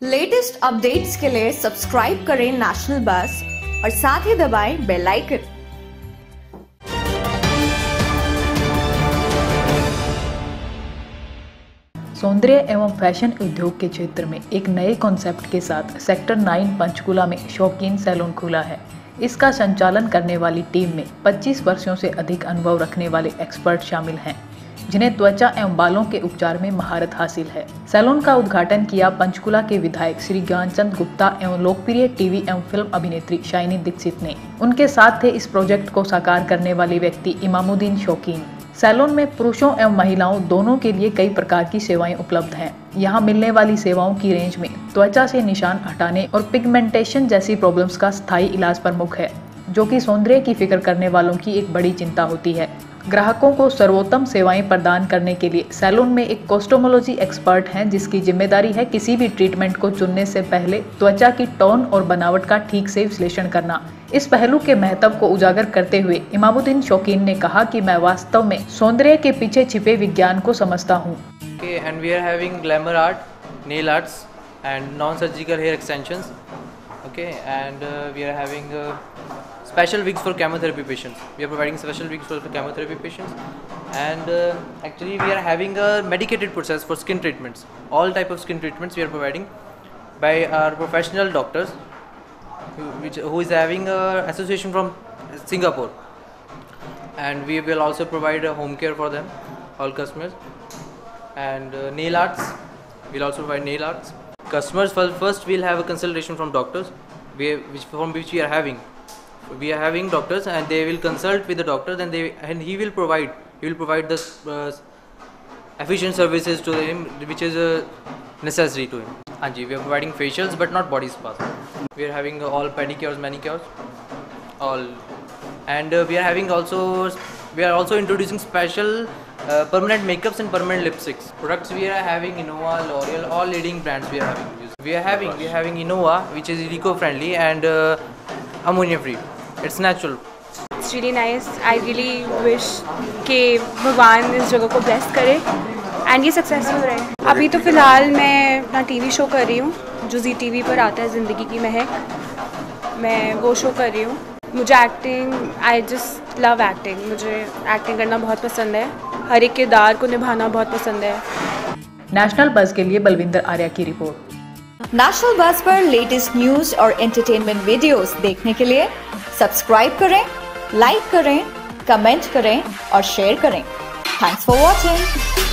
Latest updates के लिए subscribe करें नेशनल बस और साथ ही दबाएं बेल आइकन। सौंदर्य एवं फैशन उद्योग के क्षेत्र में एक नए कॉन्सेप्ट के साथ सेक्टर 9 पंचकुला में शौकीन सैलून खुला है। इसका संचालन करने वाली टीम में 25 वर्षों से अधिक अनुभव रखने वाले एक्सपर्ट शामिल हैं, जिन्हें त्वचा एवं बालों के उपचार में महारत हासिल है। सैलून का उद्घाटन किया पंचकुला के विधायक श्री ज्ञान चंद गुप्ता एवं लोकप्रिय टीवी एवं फिल्म अभिनेत्री शाइनी दीक्षित ने। उनके साथ थे इस प्रोजेक्ट को साकार करने वाले व्यक्ति इमामुद्दीन शौकीन। सैलून में पुरुषों एवं महिलाओं दोनों के लिए कई प्रकार की सेवाएं उपलब्ध हैं। यहाँ मिलने वाली सेवाओं की रेंज में त्वचा से निशान हटाने और पिगमेंटेशन जैसी प्रॉब्लम्स का स्थायी इलाज प्रमुख है, जो कि सौंदर्य की फिक्र करने वालों की एक बड़ी चिंता होती है। ग्राहकों को सर्वोत्तम सेवाएं प्रदान करने के लिए सैलून में एक कॉस्मेटोलॉजी एक्सपर्ट हैं, जिसकी जिम्मेदारी है किसी भी ट्रीटमेंट को चुनने से पहले त्वचा की टोन और बनावट का ठीक से विश्लेषण करना। इस पहलू के महत्व को उजागर करते हुए इमामुद्दीन शौकीन ने कहा कि मैं वास्तव में सौंदर्य के पीछे छिपे विज्ञान को समझता हूँ। And we are having glamour art, nail arts and non-surgical hair extensions. Okay, and we are having special wigs for chemotherapy patients. We are providing special wigs for chemotherapy patients, and actually we are having a medicated process for skin treatments. All type of skin treatments we are providing by our professional doctors, who is having a association from Singapore, and we will also provide home care for them, all customers, and nail arts. We'll also provide nail arts. Customers first will have a consultation from doctors, from which we are having. We are having doctors, and they will consult with the doctor, and he will provide the efficient services to him, which is necessary to him. Anji, we are providing facials but not body spas. We are having all pedicures, manicures, all, and we are also introducing special permanent makeups and permanent lipsticks. Products we are having Innova, L'Oreal, all leading brands we are having. We are having Innova, which is eco-friendly and ammonia-free. It's natural. It's really nice. I really wish कि भगवान इस जगह को bless करे and ये successful रहे। अभी तो फ़िलहाल मैं अपना टीवी शो कर रही हूँ, जो जी टीवी पर आता है, ज़िंदगी की महक। मैं वो शो कर रही हूँ। मुझे acting, I just love acting. मुझे एक्टिंग करना बहुत पसंद है। हर एक किरदार को निभाना बहुत पसंद है। नेशनल बज़ के लिए बलविंदर आर्या की रिपोर्ट। नेशनल बज़ पर लेटेस्ट न्यूज और एंटरटेनमेंट वीडियोस देखने के लिए सब्सक्राइब करें, लाइक करें, कमेंट करें और शेयर करें। Thanks for watching.